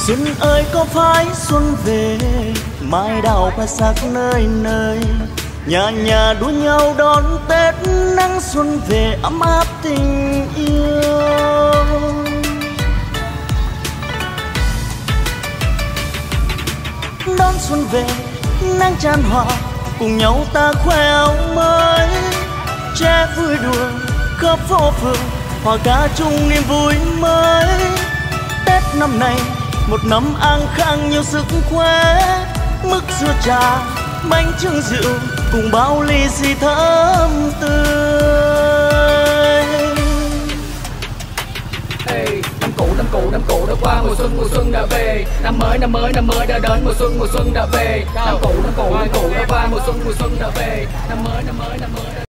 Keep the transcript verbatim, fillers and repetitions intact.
Xuân ơi có phải xuân về, mai đào khoe sắc nơi nơi, nhà nhà đua nhau đón Tết, nắng xuân về ấm áp tình yêu. Đón xuân về nắng chan hòa, cùng nhau ta khoe áo mới, trẻ vui đùa khắp phố phường, hòa ca chung niềm vui mới. Tết năm nay một năm an khang nhiều sức khỏe, mức dưa trà bánh trưng rượu cùng bao ly xì thơm tươi. Hey, năm cũ năm cũ năm cũ đã qua, mùa xuân mùa xuân đã về, năm mới năm mới năm mới đã đến, mùa xuân mùa xuân đã về. Năm cũ năm cũ năm cũ đã qua, mùa xuân mùa xuân đã về, năm mới năm mới năm mới đã